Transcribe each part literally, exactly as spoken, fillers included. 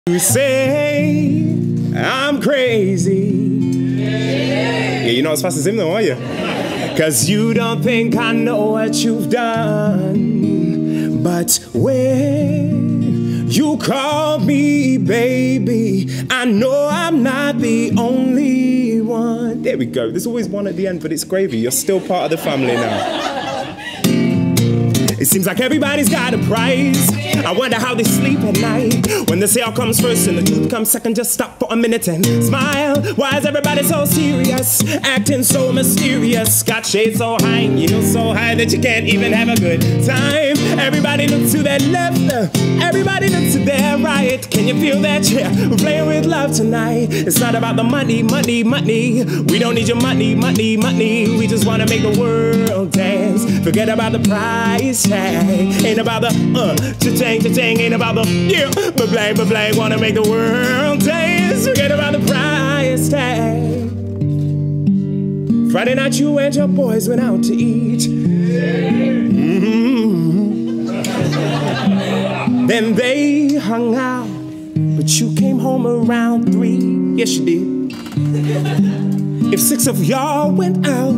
You say I'm crazy. Yeah, you're not as fast as him though, are you? Cause you don't think I know what you've done. But when you call me baby, I know I'm not the only one. There we go. There's always one at the end, but it's gravy. You're still part of the family now. It seems like everybody's got a prize. I wonder how they sleep at night. When the sale comes first and the truth comes second, just stop for a minute and smile. Why is everybody so serious? Acting so mysterious. Got shades so high and heels so high that you can't even have a good time. Everybody looks to their left. Everybody looks to their right. Can you feel that? Yeah, we're playing with love tonight. It's not about the money, money, money. We don't need your money, money, money. We just want to make the world dance. Forget about the price tag. Ain't about the uh, cha-ching, cha-ching. Ain't about the yeah, but blang, but blang. Wanna make the world dance. Forget about the price tag. Friday night you and your boys went out to eat. Mm-hmm. Then they hung out, but you came home around three. Yes, you did. If six of y'all went out,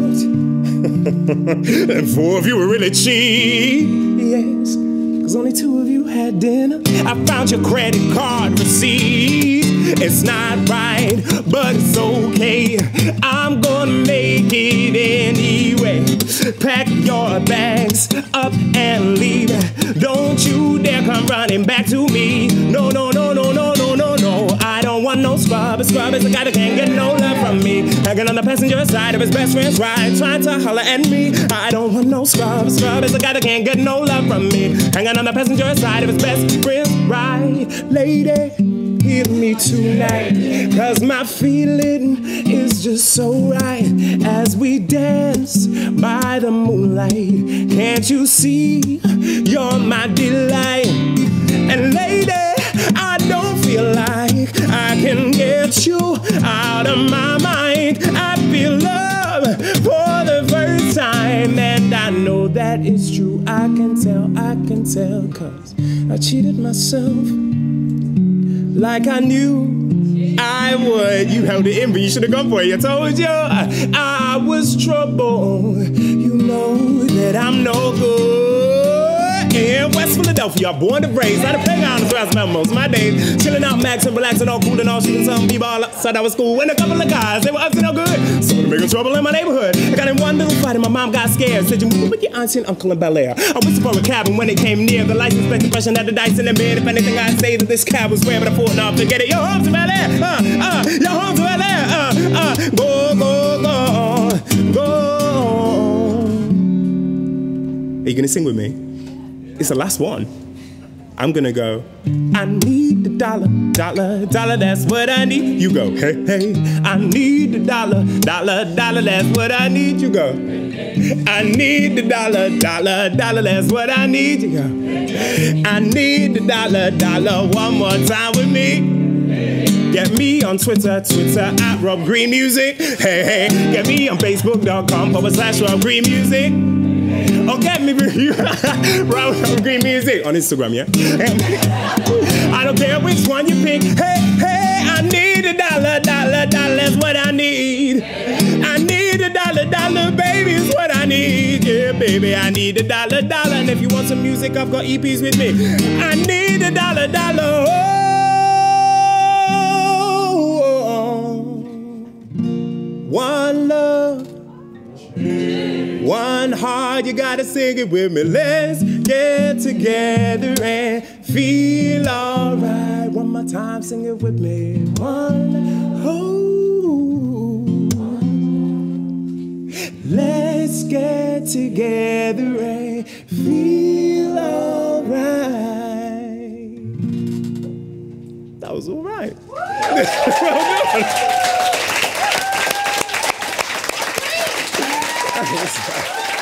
and four of you were really cheap, yes, cause only two of you had dinner. I found your credit card receipt. It's not right, but it's okay. I'm gonna make it anyway. Pack your bags up and leave. Don't you dare come running back to me. No, no, no, no, no, no, no, no. I don't want no scrubbers. Scrubbers, a guy that can't get no love from me. Hanging on the passenger side of his best friend's ride, trying to holler at me. I don't want no scrubbers. Scrubbers, a guy that can't get no love from me. Hanging on the passenger side of his best friend's ride. Lady, hear me tonight, cause my feeling is just so right. As we dance by the moonlight, can't you see you're my delight? And lady, I don't feel like I can get you out of my mind. I feel love for the first time, and I know that it's true. I can tell, I can tell, cause I cheated myself like I knew I would. You held it in, but you should have gone for it. I told you I, I was trouble. You know that I'm no good. In West Philadelphia, born and raised, not a playground as well as most of my days. Chilling out, maxing, relaxing, all cool and all, shooting some people all outside our school. And a couple of guys, they were up to no good. So they making trouble in my neighborhood. I got in one little fight and my mom got scared. Said you moved with your auntie and uncle in Bel Air. I whispered for a cab, and when it came near, the license plate impression had the dice in the bed. If anything, I'd say that this cab was rare, but I thought enough to get it. Yo, home to Bel Air, uh, uh, yo, home to Bel Air, uh, uh, go, go, go, go. Are you gonna sing with me? It's the last one. I'm gonna go. I need the dollar, dollar, dollar, that's what I need. You go, hey, hey. I need the dollar, dollar, dollar, that's what I need. You go. I need the dollar, dollar, dollar, that's what I need. You go. I need the dollar, dollar, one more time with me. Get me on Twitter, Twitter at Rob Green Music. Hey, hey. Get me on Facebook dot com forward slash Rob Green Music. Oh, get me Rob Green Music on Instagram, yeah? I don't care which one you pick. Hey, hey, I need a dollar, dollar, dollar, that's what I need. I need a dollar, dollar, baby, is what I need. Yeah, baby, I need a dollar, dollar. And if you want some music, I've got E Ps with me. I need a dollar, dollar. Oh, one love. One heart, you gotta sing it with me. Let's get together and feel alright. One more time, sing it with me. One, oh, let's get together and feel alright. That was alright. Well done.